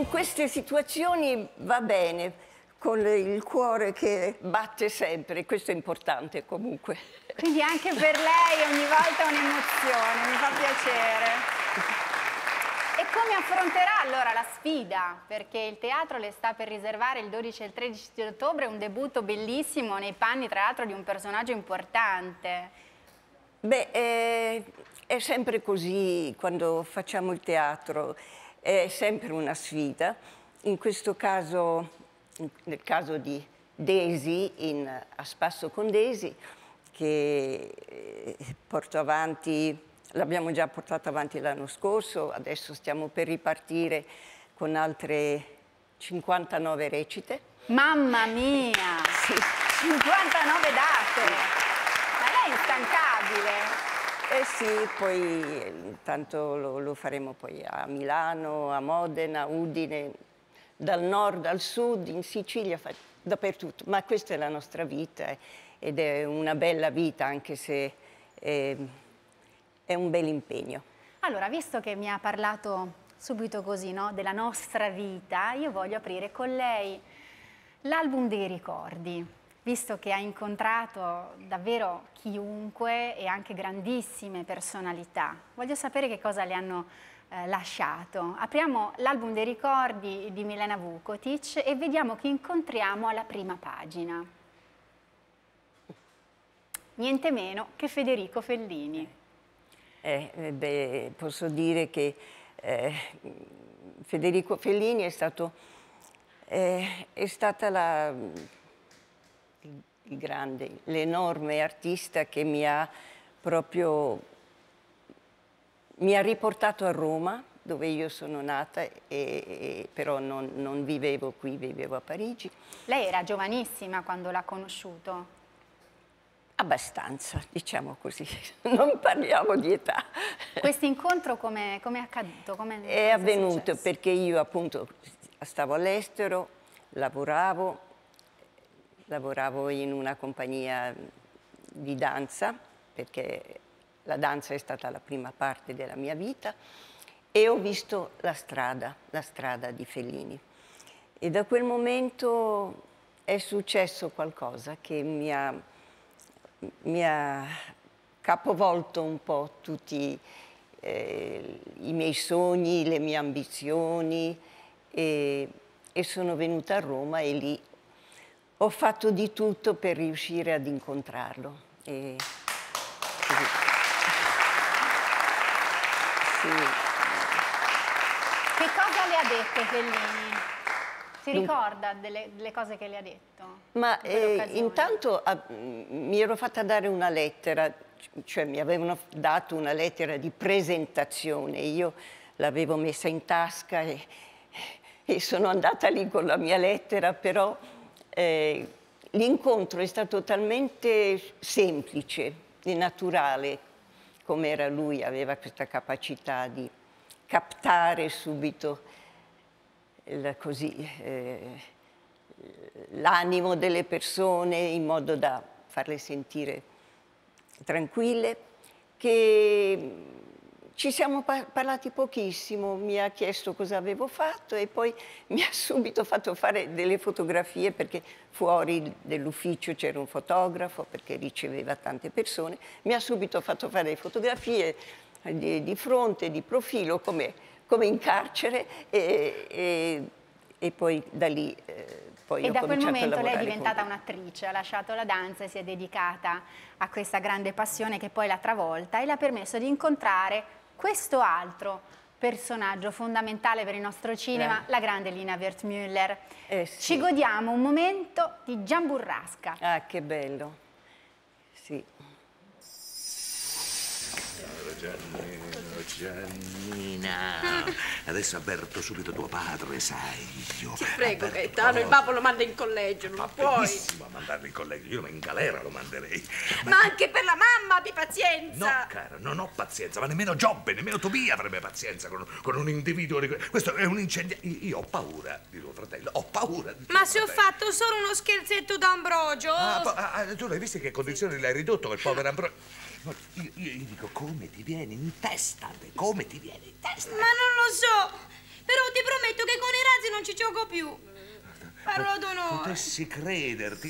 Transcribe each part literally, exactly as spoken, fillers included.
in queste situazioni va bene, con il cuore che batte sempre, questo è importante comunque. Quindi anche per lei ogni volta è un'emozione, mi fa piacere. E come affronterà allora la sfida? Perché il teatro le sta per riservare il dodici e il tredici di ottobre un debutto bellissimo nei panni tra l'altro di un personaggio importante. Beh, è, è sempre così quando facciamo il teatro, è sempre una sfida. In questo caso, nel caso di Daisy, in A spasso con Daisy, che porto avanti, l'abbiamo già portato avanti l'anno scorso, adesso stiamo per ripartire con altre cinquantanove recite. Mamma mia! Sì. cinquantanove date! Ma lei è instancabile! Eh sì, poi tanto lo, lo faremo poi a Milano, a Modena, Udine, dal nord al sud, in Sicilia, dappertutto. Ma questa è la nostra vita ed è una bella vita, anche se è, è un bel impegno. Allora, visto che mi ha parlato subito così, no, della nostra vita, io voglio aprire con lei l'album dei ricordi, visto che ha incontrato davvero chiunque e anche grandissime personalità. Voglio sapere che cosa le hanno eh, lasciato. Apriamo l'album dei ricordi di Milena Vukotic e vediamo che incontriamo alla prima pagina. Niente meno che Federico Fellini. Eh, beh, posso dire che eh, Federico Fellini è stato, eh, è stata la, il, il grande, l'enorme artista che mi ha proprio mi ha riportato a Roma, dove io sono nata, e, e, però non, non vivevo qui, vivevo a Parigi. Lei era giovanissima quando l'ha conosciuto? Abbastanza, diciamo così, non parliamo di età. Questo incontro come è accaduto? Come è avvenuto perché io appunto stavo all'estero, lavoravo, lavoravo in una compagnia di danza, perché la danza è stata la prima parte della mia vita, e ho visto la strada, la strada di Fellini. E da quel momento è successo qualcosa che mi ha... mi ha capovolto un po' tutti eh, i miei sogni, le mie ambizioni e, e sono venuta a Roma e lì ho fatto di tutto per riuscire ad incontrarlo. E così. Sì. Che cosa le ha detto Fellini? Si ricorda delle, delle cose che le ha detto? Ma eh, intanto a, mi ero fatta dare una lettera, cioè mi avevano dato una lettera di presentazione, io l'avevo messa in tasca e, e sono andata lì con la mia lettera, però eh, l'incontro è stato talmente semplice e naturale, come era lui, aveva questa capacità di captare subito il, così... Eh, l'animo delle persone in modo da farle sentire tranquille, che ci siamo parlati pochissimo, mi ha chiesto cosa avevo fatto e poi mi ha subito fatto fare delle fotografie perché fuori dell'ufficio c'era un fotografo perché riceveva tante persone, mi ha subito fatto fare fotografie di, di fronte, di profilo, come, come in carcere e, e, e poi da lì... Eh, Poi e ho da quel momento lei è con diventata un'attrice, ha lasciato la danza e si è dedicata a questa grande passione che poi l'ha travolta e le ha permesso di incontrare questo altro personaggio fondamentale per il nostro cinema, eh. la grande Lina Wertmüller. Eh sì. Ci godiamo un momento di Gian Burrasca. Ah, che bello. Sì. Giannino, Giannina, adesso avverto subito tuo padre, sai, io... Ti prego, Gaetano, il babbo lo manda in collegio, non Ma puoi. benissimo a mandarlo in collegio, io in galera lo manderei. Ma, ma anche per la mamma abbi pazienza. No, cara, non ho pazienza, ma nemmeno Giobbe, nemmeno Tobia avrebbe pazienza con, con un individuo di... Questo è un incendio... Io ho paura di tuo fratello, ho paura di tuo Ma se ho fratello. fatto solo uno scherzetto d'Ambrogio. Ah, ah, tu l'hai visto in che condizioni l'hai ridotto quel povero Ambrogio? Io, io, io dico, come ti viene in testa? Come ti viene in testa? Ma non lo so. Però ti prometto che con i razzi non ci gioco più. Parlo d'onore. Potessi crederti.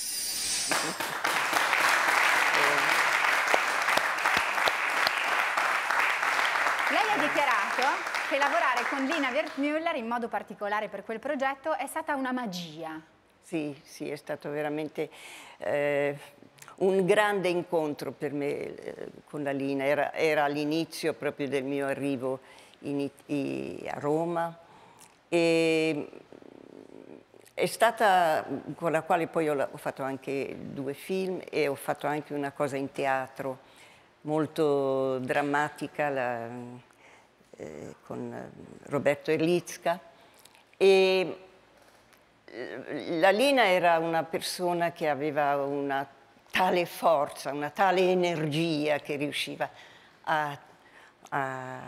Lei ha dichiarato che lavorare con Lina Wertmüller, in modo particolare per quel progetto, è stata una magia. Sì, sì, è stato veramente eh, un grande incontro per me eh, con la Lina. Era, era all'inizio proprio del mio arrivo in, in, a Roma e è stata con la quale poi ho, ho fatto anche due film e ho fatto anche una cosa in teatro molto drammatica la, eh, con Roberto Erlicka. E la Lina era una persona che aveva una tale forza, una tale energia che riusciva a, a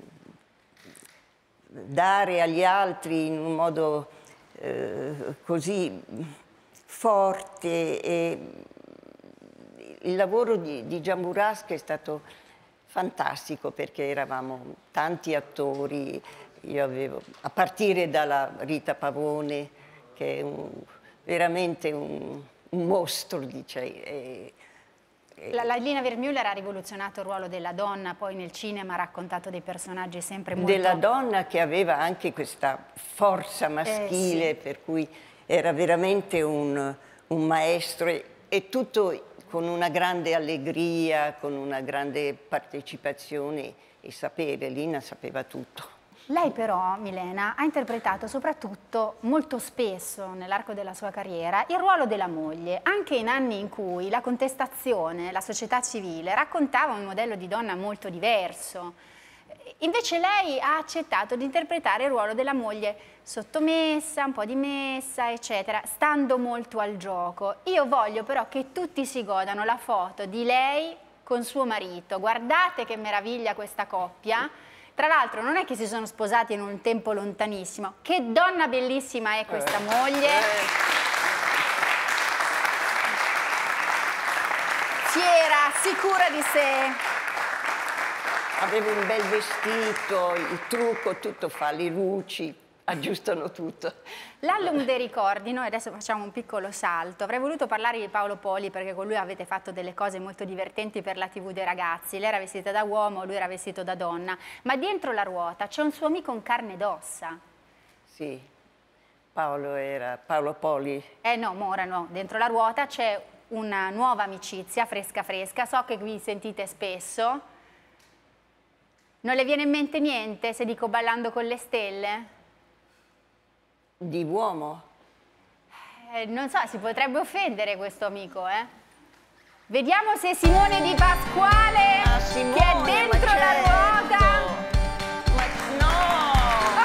dare agli altri in un modo eh, così forte. E il lavoro di, di Gian Burrasca è stato fantastico perché eravamo tanti attori, io avevo, a partire dalla Rita Pavone, che è un, veramente un, un mostro, dice. E, e... La, la Lina Wertmüller ha rivoluzionato il ruolo della donna, poi nel cinema ha raccontato dei personaggi sempre molto... Della donna che aveva anche questa forza maschile, eh, sì. Per cui era veramente un, un maestro e, e tutto con una grande allegria, con una grande partecipazione e sapere. Lina sapeva tutto. Lei però, Milena, ha interpretato soprattutto molto spesso nell'arco della sua carriera il ruolo della moglie, anche in anni in cui la contestazione, la società civile raccontava un modello di donna molto diverso. Invece lei ha accettato di interpretare il ruolo della moglie sottomessa, un po' dimessa, eccetera, stando molto al gioco. Io voglio però che tutti si godano la foto di lei con suo marito. Guardate che meraviglia questa coppia. Tra l'altro non è che si sono sposati in un tempo lontanissimo. Che donna bellissima è questa eh. moglie. Eh. Fiera, sicura di sé. Aveva un bel vestito, il trucco, tutto fa, le luci, aggiustano tutto. L'album dei ricordi, noi adesso facciamo un piccolo salto. Avrei voluto parlare di Paolo Poli perché con lui avete fatto delle cose molto divertenti per la tivù dei ragazzi. Lei era vestita da uomo, lui era vestito da donna. Ma dietro la ruota c'è un suo amico in carne ed ossa. Sì, Paolo era Paolo Poli. Eh no, Mora no, dentro la ruota c'è una nuova amicizia, fresca fresca. So che vi sentite spesso. Non le viene in mente niente se dico Ballando con le stelle? Di uomo? Eh, non so, si potrebbe offendere questo amico, eh? Vediamo se Simone Di Pasquale, ah, Simone, che è dentro certo. la ruota. Ma no!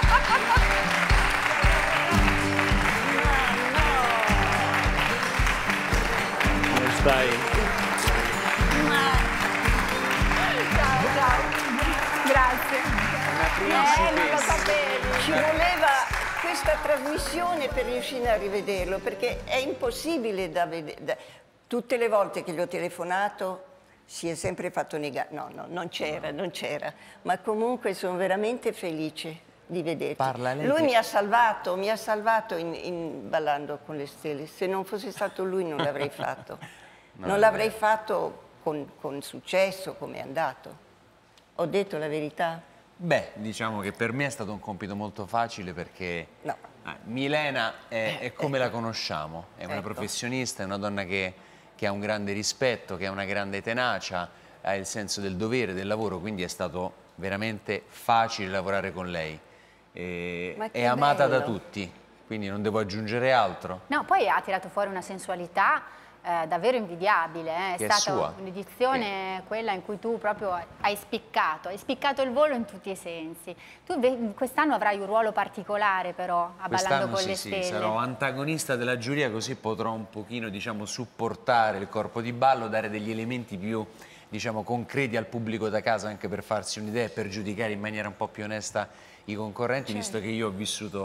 no, no! Come stai? Ma... Ciao, ciao. Grazie. Eh, non lo sapevi. Ci voleva questa trasmissione per riuscire a rivederlo, perché è impossibile da vedere. Tutte le volte che gli ho telefonato si è sempre fatto negare. No, no, non c'era, non c'era. Ma comunque sono veramente felice di vederti. Parla lei lui che... mi ha salvato, mi ha salvato in, in Ballando con le stelle. Se non fosse stato lui non l'avrei fatto. no, non l'avrei fatto con, con successo come è andato. Ho detto la verità? Beh, diciamo che per me è stato un compito molto facile perché no. eh, Milena è, è come la conosciamo, è una ecco. professionista, è una donna che, che ha un grande rispetto, che ha una grande tenacia, ha il senso del dovere, del lavoro, quindi è stato veramente facile lavorare con lei. E, è amata bello. da tutti, quindi non devo aggiungere altro. No, poi ha tirato fuori una sensualità Eh, davvero invidiabile, eh. È che stata un'edizione che... quella in cui tu proprio hai spiccato, hai spiccato il volo in tutti i sensi. Tu quest'anno avrai un ruolo particolare però a Ballando con sì, le sì, stelle. Sarò antagonista della giuria, così potrò un pochino, diciamo, supportare il corpo di ballo, dare degli elementi più, diciamo, concreti al pubblico da casa, anche per farsi un'idea e per giudicare in maniera un po' più onesta i concorrenti, certo. Visto che io ho vissuto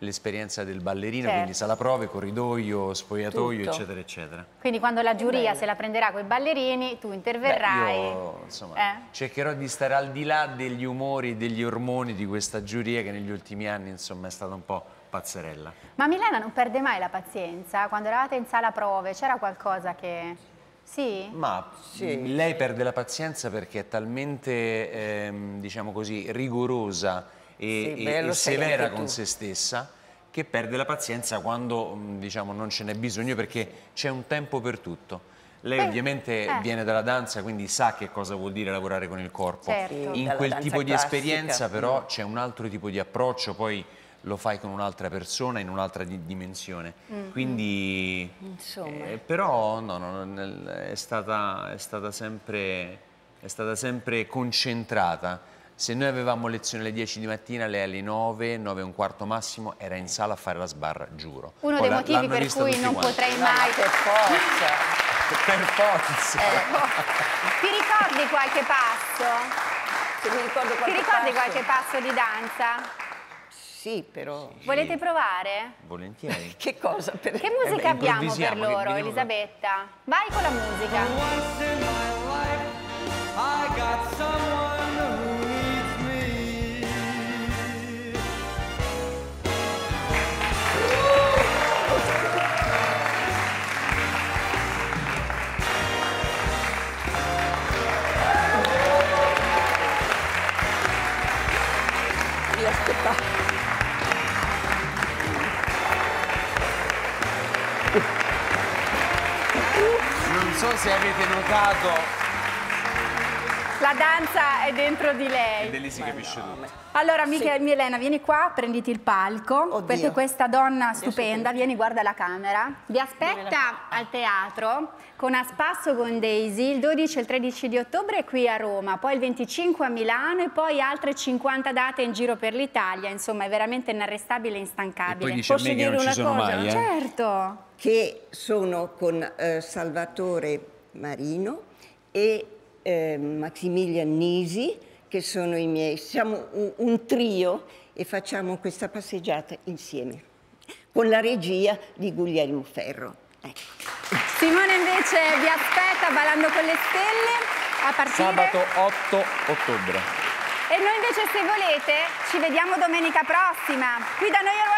l'esperienza del ballerino, certo. quindi sala prove, corridoio, spogliatoio, Tutto. eccetera, eccetera. Quindi quando la giuria se la prenderà con i ballerini, tu interverrai. Beh, io, insomma, eh? cercherò di stare al di là degli umori, degli ormoni di questa giuria che negli ultimi anni, insomma, è stata un po' pazzerella. Ma Milena non perde mai la pazienza? Quando eravate in sala prove c'era qualcosa che... Sì? Ma sì. lei perde la pazienza perché è talmente, ehm, diciamo così, rigorosa e, sì, e, beh, e severa con tu. se stessa, che perde la pazienza quando, diciamo, non ce n'è bisogno perché c'è un tempo per tutto. Lei eh, ovviamente eh. viene dalla danza, quindi sa che cosa vuol dire lavorare con il corpo. Certo. In Dalla quel danza tipo di classica. esperienza però c'è un altro tipo di approccio, poi lo fai con un'altra persona in un'altra di dimensione. Mm-hmm. Quindi, insomma. Eh, però no, no, nel, è, stata, è, stata sempre, è stata sempre concentrata. Se noi avevamo lezione alle dieci di mattina, lei alle nove, nove e un quarto massimo, era in sala a fare la sbarra, giuro. Uno Poi dei motivi per cui non quanti. potrei No, mai... per forza. Per forza! Eh. Ti ricordi qualche passo? Se mi ricordo Ti ricordi passo. qualche passo di danza? Sì, però... Volete provare? Volentieri. Che cosa? Per... Che musica Eh beh, abbiamo per improvvisiamo, loro, vediamo- Elisabetta? Vai con la musica. Once in my life, I got someone who needs me. Mi aspettavo. Non so se avete notato, La danza è dentro di lei. da lì si capisce tutto. Allora, Miche- Milena, vieni qua, prenditi il palco, Oddio. perché questa donna Adesso stupenda, penso. vieni, guarda la camera, vi aspetta al teatro con A Spasso con Daisy il dodici e il tredici di ottobre qui a Roma, poi il venticinque a Milano e poi altre cinquanta date in giro per l'Italia, insomma è veramente inarrestabile e instancabile. E poi dice a me che non ci sono mai, eh? Certo. Che sono con eh, Salvatore Marino e eh, Maximilian Nisi, che sono i miei, siamo un, un trio e facciamo questa passeggiata insieme, con la regia di Guglielmo Ferro. Ecco. Simone invece vi aspetta Ballando con le stelle a partire... Sabato otto ottobre. E noi invece, se volete, ci vediamo domenica prossima, qui da noi a